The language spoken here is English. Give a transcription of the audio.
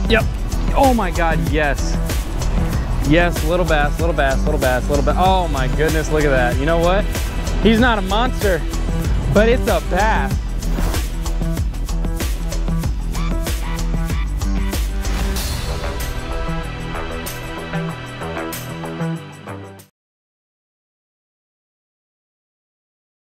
Yep. Oh my God, yes. Yes, little bass, little bass, little bass, little bass. Oh my goodness, look at that. You know what? He's not a monster, but it's a bass.